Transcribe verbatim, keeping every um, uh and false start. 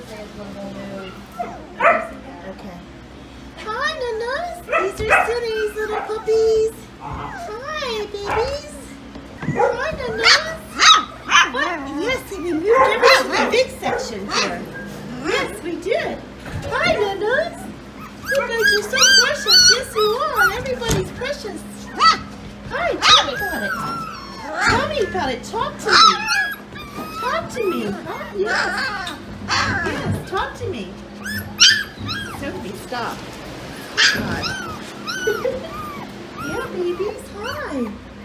Okay. Hi, Nanas. These are Cindy's little puppies. Hi, babies. Hi, Nanas. Yes, and we moved over to the big section here. Yes, we did. Hi, Nanas. You guys are so precious. Yes, you are. Everybody's precious. Hi, tell me about it. Tell me about it. Talk to me. Talk to me. Huh? Yes. Yes, talk to me. Sophie, stop. Hi. Yeah, babies. Hi.